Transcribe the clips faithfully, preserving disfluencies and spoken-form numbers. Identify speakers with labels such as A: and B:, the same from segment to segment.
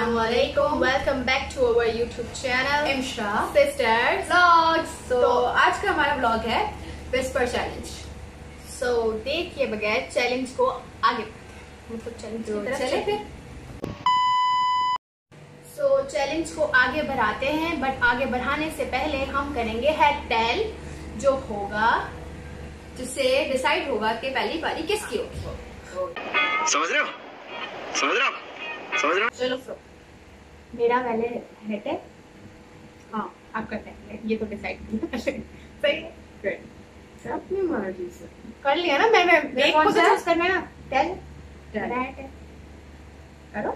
A: Assalamualaikum. Welcome back to our YouTube channel
B: Imsha
A: Sisters
B: vlogs. तो
A: तो
B: आज का हमारा व्लॉग है विस्पर चैलेंज।
A: so देख के बगैर चैलेंज को आगे मतलब चैलेंज की तरफ
B: चले
A: चलते so चैलेंज को आगे बढ़ाते हैं, बट आगे बढ़ाने से पहले हम करेंगे हेड टेल, जो होगा
B: जिससे डिसाइड होगा कि पहली बारी किसकी होगी।
C: समझ रहे हो समझ रहे हो समझ रहे हो
B: चलो फ्रो
A: मेरा पहले हेड है। हाँ आपका पहले, ये तो डिसाइड सही है।
B: अपनी मर्जी से
A: कर लिया ना, मैं मैं एक
B: कौन
A: को
B: सा है?
A: चूज करना है ना। Tell
B: Tell.
A: मेरा हेड है, करो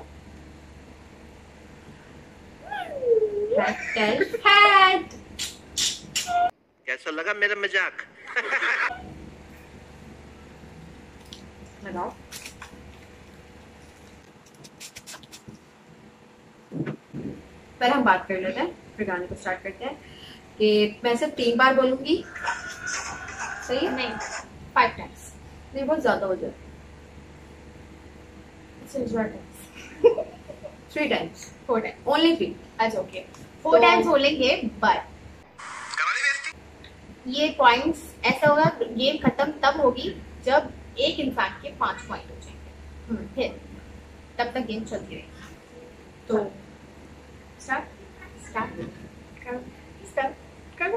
B: हेड टेल हेड।
C: कैसा लगा मेरा मजाक
B: लगाओ। पहले हम बात कर लेते हैं, फिर गाने को स्टार्ट करते हैं। कि मैं सिर्फ तीन बार बोलूंगी, सही है?
A: नहीं फाइव टाइम्स
B: नहीं बहुत ज्यादा हो जाए। Three times
A: four times
B: only three.
A: अच्छा ओके फोर
B: तो-
A: टाइम्स बोलेंगे, बट ये पॉइंट्स ऐसा होगा, गेम खत्म तब होगी जब एक इंसान के पांच पॉइंट हो जाएंगे, फिर तब तक गेम चलती रहेगी।
B: तो
A: स्टार्ट स्टार्ट करो स्टार्ट करो।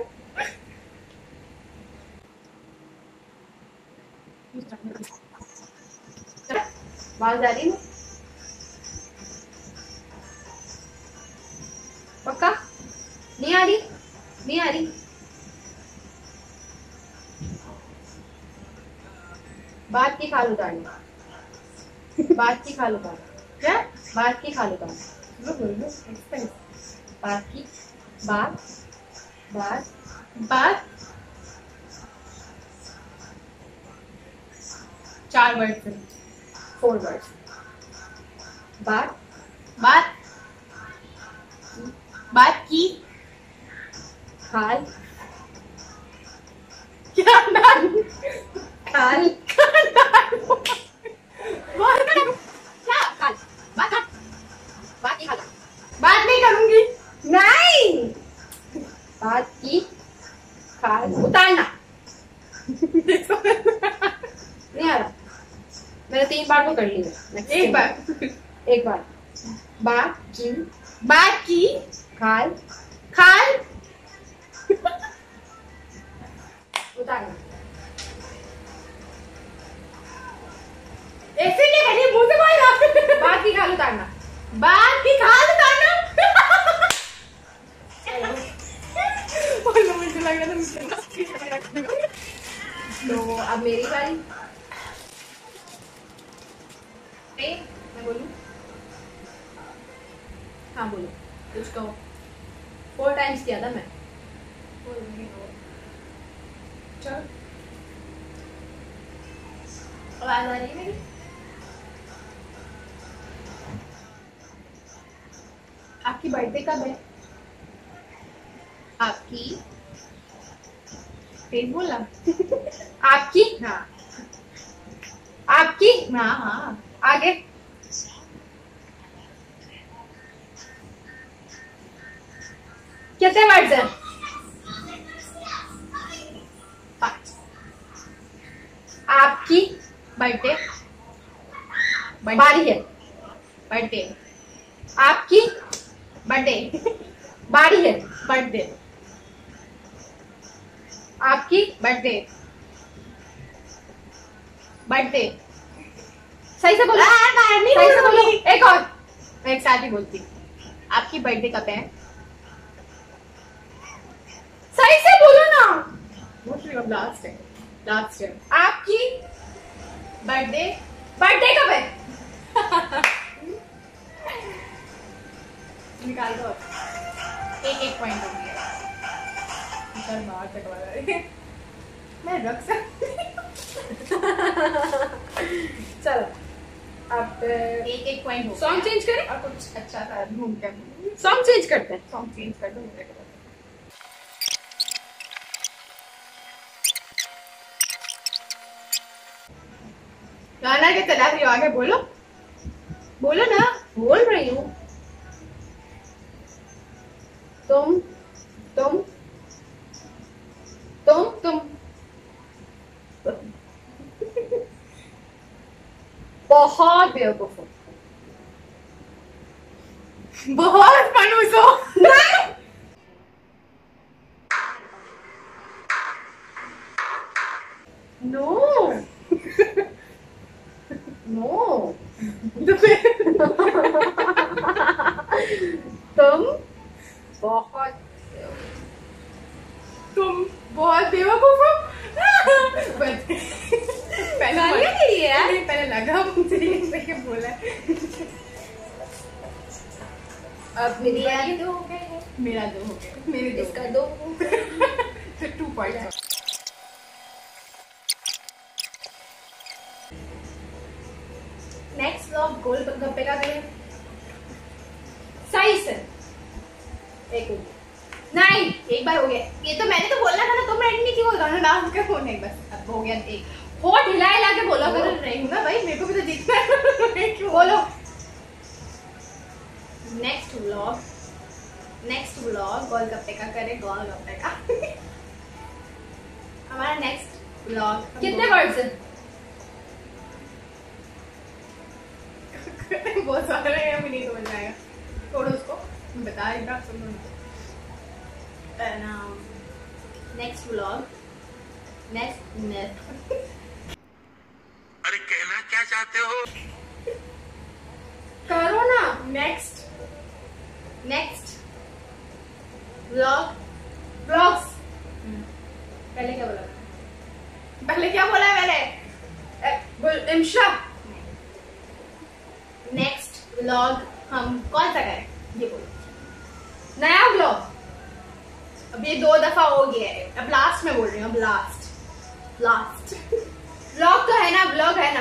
B: आवाज आ रही है पक्का? नहीं आ रही? नहीं आ रही? बात की खाल उतारनी, बात की खाल उतारनी, क्या बात की खाल उतारनी, बात की बात बात
A: बात चार वर्ड से
B: फोर वर्ड्स। बात
A: बात बात की
B: खाल
A: क्या नाम
B: खाल
A: क्या खाल बात बात बात की खाल बात नहीं करूंगी।
B: नहीं, बात की खाल उतारना। नहीं आ रहा, मैंने तीन बार तो कर लिया।
A: एक बार
B: एक बार बात की
A: बात की
B: खाल
A: खाल
B: उतारना।
A: ऐसे क्या करिए, मुंह से बोल
B: बात की खाल उतारना।
A: बात की खाल उतारना। मुझे लग रहा था मुझे
B: तो अब मेरी बारी।
A: मैं बोलूं?
B: हाँ बोलो, कुछ कहो। फोर टाइम्स किया था मैं।
A: चलो आवाज आ रही है मेरी? आपकी बर्थडे कब है? आपकी तेज बोला।
B: आपकी
A: हाँ
B: आपकी
A: हाँ हाँ
B: आगे कितने वर्ड्स हैं?
A: पाँच।
B: आपकी
A: बर्थडे
B: बारी है।
A: बर्थडे
B: आपकी
A: बर्थडे
B: बारी है।
A: बर्थडे
B: आपकी
A: बर्थडे बर्थडे
B: सही से बोलो।
A: नहीं
B: सही से बोलो।
A: बोलूंगी।
B: एक और
A: मैं एक साथ ही बोलती हूँ। आपकी बर्थडे कब है?
B: सही से बोलो ना।
A: लास्ट है लास्ट है
B: आपकी
A: बर्थडे
B: बर्थडे कब है?
A: निकाल दो। एक एक पॉइंट हो गया। इधर बाहर तक वाला है। मैं रख सकती
B: चलो अब
A: एक एक पॉइंट हो गया।
B: सॉन्ग चेंज करें?
A: और कुछ अच्छा सा घूम कर
B: सॉन्ग चेंज करते हैं।
A: सॉन्ग चेंज कर दो मेरे को। गाना के चला रही हो, आगे बोलो बोलो ना।
B: बोल रही हूँ। तुम तुम तुम
A: तुम
B: बहुत बेवकूफ हो।
A: बहुत मनूस हो।
B: नो नो तुम बहुत
A: तुम बहुत बेवकूफ हो। पहला
B: गालियाँ दे रही है?
A: नहीं, पहले लगा मुझे ये क्या बोला।
B: अब मेरी
A: मेरा
B: बारी।
A: दो हो गए, मेरा दो हो गया, मेरे दो
B: इसका
A: हो
B: दो
A: गए। Two point. नेक्स्ट व्लॉग गोलगप्पे का करें।
B: सही से एक हो
A: नहीं, एक बार हो गया। ये तो मैंने तो बोलना था ना, तुम रेडी नहीं थी बोल रहा डांस का फोन नहीं, बस अब हो गया एक।
B: होठ हिला हिला के बोला
A: बोलो
B: करो।
A: रही हूँ ना भाई, मेरे को भी तो जीतना है। क्यों?
B: बोलो
A: नेक्स्ट व्लॉग नेक्स्ट व्लॉग गोलगप्पे का करें, गोलगप्पे का। हमारा नेक्स्ट व्लॉग
B: कितने वर्ड्स हैं?
A: बहुत सारे हैं, अभी नहीं समझ में आएगा, छोड़ो उसको, बता रही था सुनो। नेक्स्ट व्लॉग नेक्स्ट नेक्स्ट
C: अरे कहना क्या चाहते हो?
B: करो ना।
A: नेक्स्ट नेक्स्ट व्लॉग
B: ब्लॉग्स
A: पहले क्या बोला पहले क्या बोला है मैंने?
B: ए, बोल इमशा।
A: नेक्स्ट व्लॉग हम कौन सा करें ये बोलो।
B: नया ब्लॉग।
A: अब ये दो दफा हो गया है, अब लास्ट में बोल रही हूँ, अब लास्ट लास्ट
B: ब्लॉग तो है ना, ब्लॉग है ना।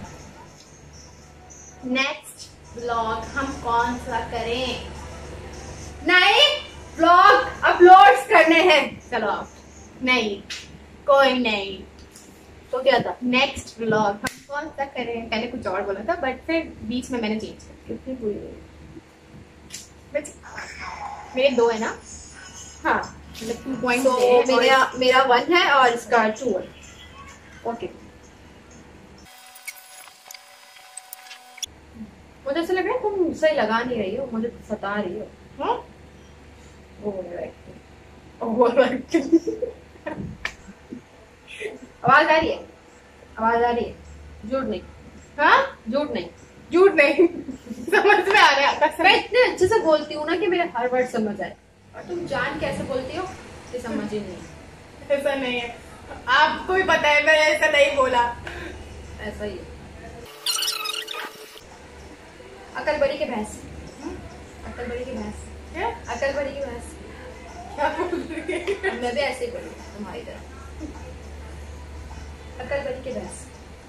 A: नेक्स्ट व्लॉग हम कौन सा करें?
B: नए ब्लॉग अपलोड्स करने हैं।
A: चलो आप नहीं, कोई नहीं।
B: तो क्या था?
A: नेक्स्ट व्लॉग हम कौन सा करें? पहले कुछ और बोला था बट फिर बीच में मैंने चेंज कर
B: कितनी भूल गई?
A: दिया। मेरे दो है ना,
B: हाँ
A: मतलब टू पॉइंट
B: तो मेरा मेरा वन है और इसका टू है। ओके मुझे ऐसा लग रहा है तुम सही लगा नहीं रही हो, मुझे सता रही हो।
A: हाँ
B: आवाज आ रही है, आवाज आ रही है। झूठ नहीं,
A: हाँ
B: झूठ नहीं।
A: झूठ नहीं। समझ में आ रहा है कसम।
B: मैं इतने अच्छे से बोलती हूँ ना कि मेरे हर वर्ड समझ आए, और तुम जान कैसे बोलती हो कि समझ ही नहीं।
A: ऐसा नहीं है, आपको भी पता है मैंने ऐसा नहीं बोला।
B: ऐसा ही है। अकल बड़ी के भैंस, अकल बड़ी की भैंस,
A: क्या
B: अकल बड़ी की भैंस।
A: क्या बोल रही है?
B: मैं भी ऐसे ही बोली तुम्हारी तरह। अकल बड़ी के भैंस।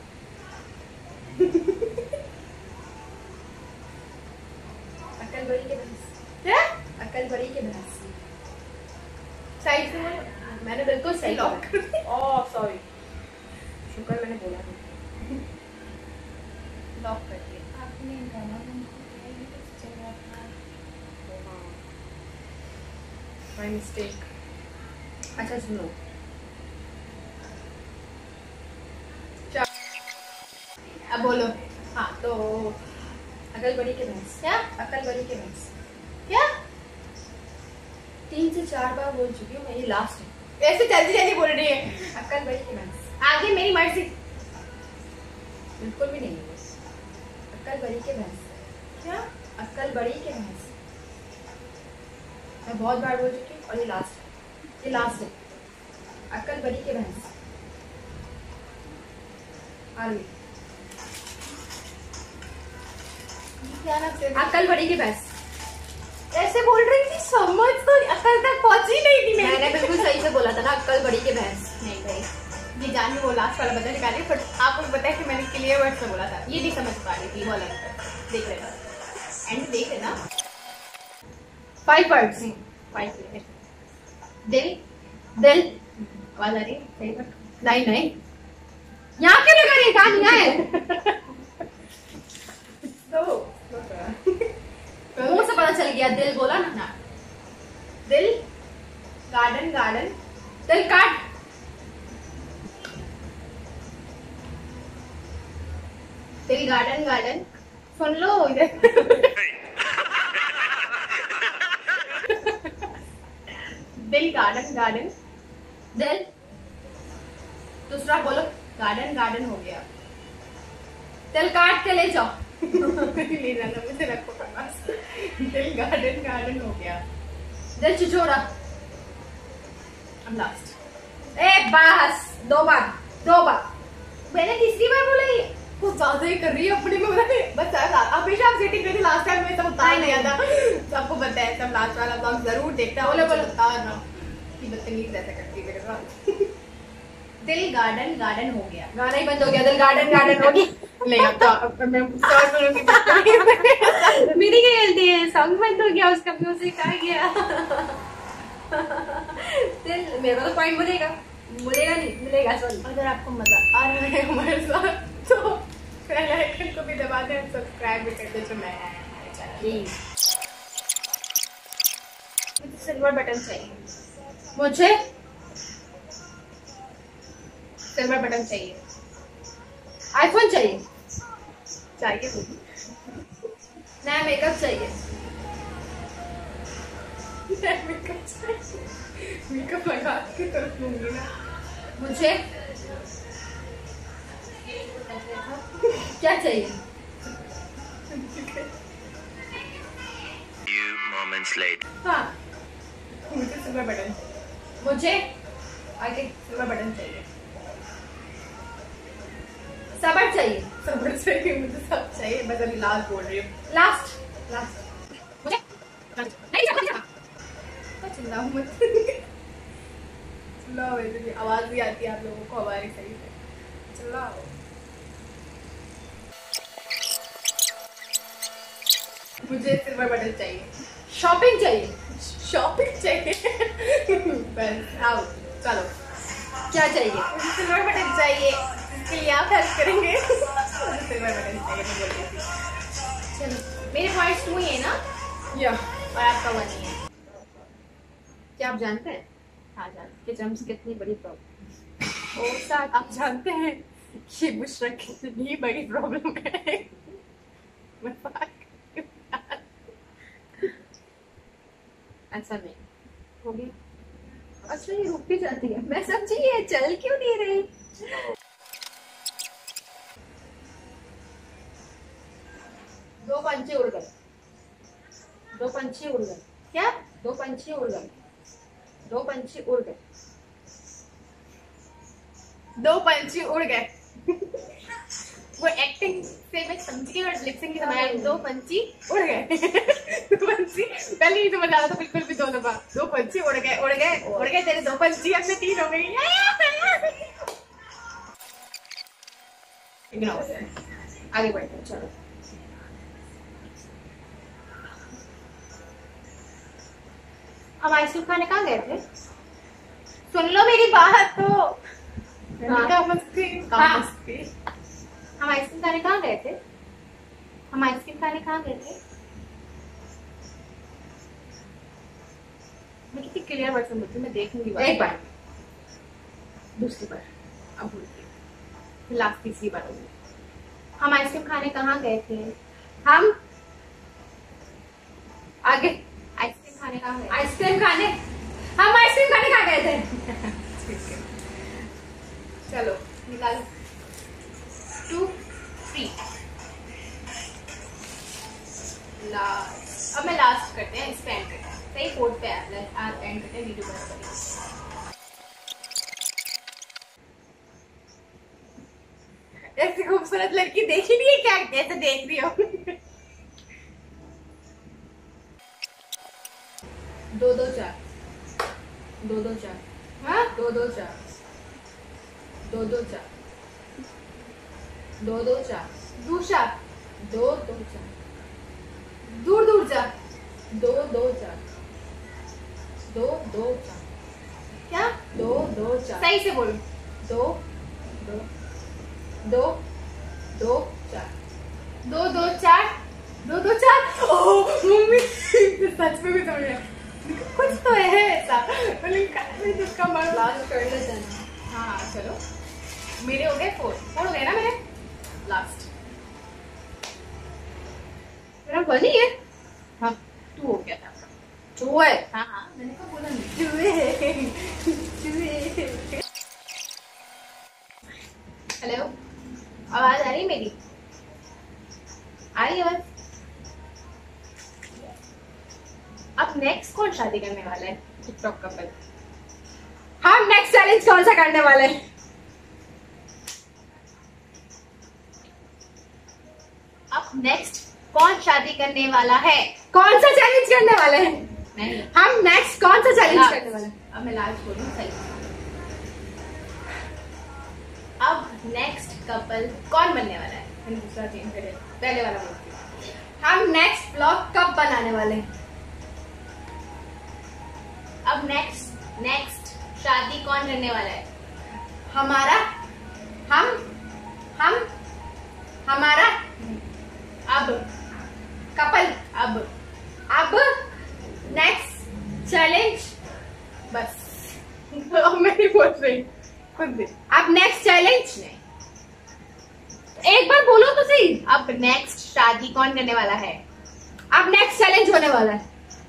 B: अकल बड़ी के भैंस,
A: क्या
B: अकल बड़ी के भैंस।
A: सही से बोलो।
B: मैंने बिल्कुल सही
A: लॉक
B: बोला। ओह सॉरी, शुक्र मैंने बोला नहीं।
A: लॉक कर दिया।
B: My mistake. अच्छा सुनो,
A: अब बोलो।
B: हाँ तो अकल बड़ी के भैंस,
A: क्या
B: अकल बड़ी के भैंस।
A: क्या
B: तीन से चार बार बोल चुकी हूँ मैं, ये लास्ट है।
A: ऐसे जल्दी जल्दी बोल रही है?
B: अकल बड़ी के भैंस।
A: आगे मेरी मर्जी।
B: बिल्कुल भी नहीं है। अकल बड़ी के भैंस,
A: क्या
B: अकल बड़ी के भैंस। मैं बहुत बार बोल चुकी हूँ और ये लास्ट है, ये लास्ट है। अकल बड़ी के भैंस। आगे
A: क्या ना
B: अकल बड़ी की भैंस।
A: ऐसे बोल रही थी, समझ तो अकल तक पहुंची नहीं थी मेरी।
B: मैंने बिल्कुल सही से बोला था ना, अकल बड़ी के भैंस।
A: नहीं भाई, ये जान वो लास्ट वाला बता निकाली, बट आपको पता है कि मैंने क्लियर वर्ड से बोला था, ये नहीं समझ पा रही थी, वो अलग था। देख लेना एंड देख लेना।
B: Five words.
A: फाइव दिल
B: दिल।
A: आवाज आ रही है? सही बात।
B: नहीं नहीं, यहाँ क्यों लगा रही है? कहाँ नहीं है?
A: तो
B: मुंह से पता चल गया, दिल बोला ना।
A: ना दिल गार्डन गार्डन सुन लो इधर। दिल गार्डन गार्डन दिल दूसरा बोलो। गार्डन गार्डन हो गया। दिल काट के ले जाओ। ले जाना मुझे रखो पास। दिल गार्डन गार्डन हो गया। दिल छिछोरा। अब लास्ट। ए बस दो बार दो बार मैंने तीसरी बार बोला ये कुछ ज्यादा ही कर रही है अपने में। बस हमेशा आप सेटिंग करती लास्ट टाइम में सब उतार लिया था। सबको पता है सब लास्ट वाला ब्लॉग जरूर देखता। बोले बोले उतारना कि बदतमीज ऐसा करती है मेरे साथ। दिल गार्डन गार्डन हो गया। गाना ही बंद हो गया। दिल गार्डन गार्डन हो गया। नहीं अब तो अब मैं स्टार्ट करूंगी। मेरी क्या गलती है? सॉन्ग बंद हो गया उसका म्यूजिक आ गया। दिल मेरे को तो पॉइंट मिलेगा मिलेगा नहीं मिलेगा। सॉरी अगर आपको मजा आ रहा है हमारे साथ तो बेल आइकन को भी दबा दें सब्सक्राइब भी कर दे जो नया है हमारे चैनल। प्लीज मुझे सिल्वर बटन चाहिए। मुझे सिल्वर बटन चाहिए। आईफोन चाहिए चाहिए नया मेकअप चाहिए। नया मेकअप चाहिए। मेकअप लगा के तरफ लूंगी ना। मुझे क्या चाहिए?
C: Few moments later.
A: हाँ मुझे सिल्वर बटन। मुझे आगे सिल्वर बटन चाहिए। सबर चाहिए। सबर चाहिए मुझे सब चाहिए। बस अभी लास्ट बोल रही हूँ। लास्ट लास्ट मुझे नहीं चिल्लाओ मत। चिल्लाओ आवाज भी आती है आप लोगों को हमारी सही से। चिल्लाओ। मुझे सिल्वर बटन चाहिए। शॉपिंग चाहिए। शॉपिंग चाहिए। बस आओ चलो क्या चाहिए? सिल्वर बटन चाहिए। इसके लिए आप हेल्प करेंगे। सिल्वर बटन चाहिए मैं बोल रही थी। चलो मेरे पॉइंट्स टू ही है ना या और आपका वन ही है। क्या आप जानते हैं? हाँ जानते कि जम्स कितनी बड़ी प्रॉब्लम। और साथ आप जानते हैं कि बुशरा कितनी बड़ी प्रॉब्लम है। ऐसा नहीं हो गया। अच्छा ये रुक भी जाती है। मैं समझी ये चल क्यों नहीं रही। दो पंछी उड़ गए। दो पंछी उड़ गए। क्या? दो पंछी उड़ गए। दो पंछी उड़ गए। दो पंछी उड़ गए। वो एक्टिंग से मैं समझ गई और लिपसिंग की समझ। दो पंछी उड़ गए। दो पंछी पहले ही समझ आ रहा था बिल्कुल भी। दो दफा दो पंछी उड़ गए उड़ गए उड़ गए। तेरे दो पंछी अब से तीन हो गई। आगे बढ़ते हैं चलो। हम आइसक्रीम खाने कहाँ गए थे? सुन लो मेरी बात तो। हाँ। मस्ती हाँ। मस्ती। हम आइसक्रीम खाने कहाँ गए थे? हम आइसक्रीम खाने कहाँ गए थे? मैं कितनी क्लियर वर्ड बोलती हूँ। मैं देखूंगी एक बार दूसरी बार अब बोलती लास्ट तीसरी बार होगी। हम आइसक्रीम खाने कहाँ गए थे? हम आगे आइसक्रीम खाने कहाँ गए? आइसक्रीम खाने हम आइसक्रीम खाने कहाँ गए थे? चलो निकालो। Two three last. अब मैं लास्ट करते हैं। इस पे एंड करते हैं। सही कोड पे एंड करते हैं। वीडियो बंद ऐसी खूबसूरत लड़की देखी नहीं है क्या? कैसे देख रही हो? दो दो चार दो दो चार हाँ दो दो चार दो दो चार दो दो चार दूषा दो दो चार दूर दूर जा दो दो चार दो दो चार क्या? दो दो चार सही से बोलो। दो दो दो दो चार दो दो चार दो दो चार। ओह मम्मी सच में भी समझ गया। कुछ तो है ऐसा जिसका मन लास्ट कर लेते हैं। हाँ चलो मेरे हो गए फोर फोर हो गए ना मेरे। लास्ट
B: मेरा वन ही है।
A: हाँ तू हो गया था।
B: चूहे।
A: हाँ हाँ मैंने कहा बोला नहीं। चूहे चूहे। हेलो, आवाज आ रही है मेरी? आ रही है आवाज? अब नेक्स्ट कौन शादी करने वाला है टिकटॉक कपल? हम नेक्स्ट चैलेंज कौन सा करने वाले हैं? अब नेक्स्ट कौन शादी करने वाला है?
B: कौन सा चैलेंज करने वाले हैं?
A: नहीं,
B: हम नेक्स्ट कौन सा चैलेंज करने वाले हैं?
A: अब मैं लास्ट बोलूं सही। अब नेक्स्ट कपल कौन बनने वाला है? मैंने दूसरा चेंज करे, पहले वाला बोलती हूँ।
B: हम नेक्स्ट ब्लॉग कब बनाने वाले हैं?
A: अब नेक्स्ट नेक्स्ट शादी कौन करने वाला है?
B: हमारा हम हम हमारा
A: अब
B: कपल
A: अब
B: अब नेक्स्ट चैलेंज।
A: बस अब मैं नहीं बोल रही खुद भी।
B: अब नेक्स्ट चैलेंज नहीं, एक बार बोलो तो सही।
A: अब नेक्स्ट शादी कौन करने वाला है?
B: अब नेक्स्ट चैलेंज होने वाला है।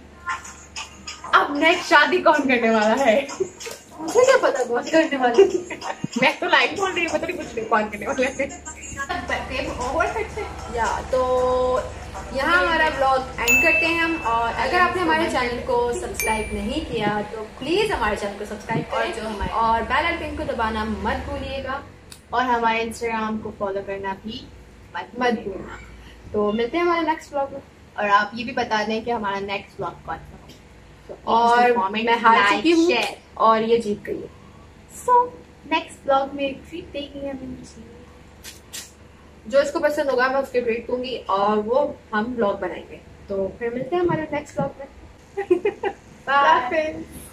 A: अब नेक्स्ट शादी कौन करने वाला है?
B: मुझे क्या पता कौन करने वाला है।
A: मैं तो लाइव बोल रही हूँ, पता नहीं कुछ नहीं कौन करने वाला है। ओवर फिट से
B: या तो यहाँ हमारा ब्लॉग एंड करते हैं हम। और अगर आपने हमारे चैनल को सब्सक्राइब नहीं किया तो प्लीज हमारे चैनल को सब्सक्राइब करें
A: और जो हमारे
B: और बेल आइकन को दबाना मत भूलिएगा
A: और हमारे इंस्टाग्राम को फॉलो करना भी मत
B: मत भूलना। तो मिलते हैं हमारे नेक्स्ट ब्लॉग में।
A: और आप ये भी बता दें कि हमारा नेक्स्ट ब्लॉग कौन सा हो।
B: और मैं हार चुकी हूँ और ये जीत गई है।
A: सो नेक्स्ट ब्लॉग में ट्रीट देंगे हम।
B: जो इसको पसंद होगा मैं उसके ट्रीट दूंगी और वो हम ब्लॉग बनाएंगे। तो फिर मिलते हैं हमारे नेक्स्ट ब्लॉग में। बाय।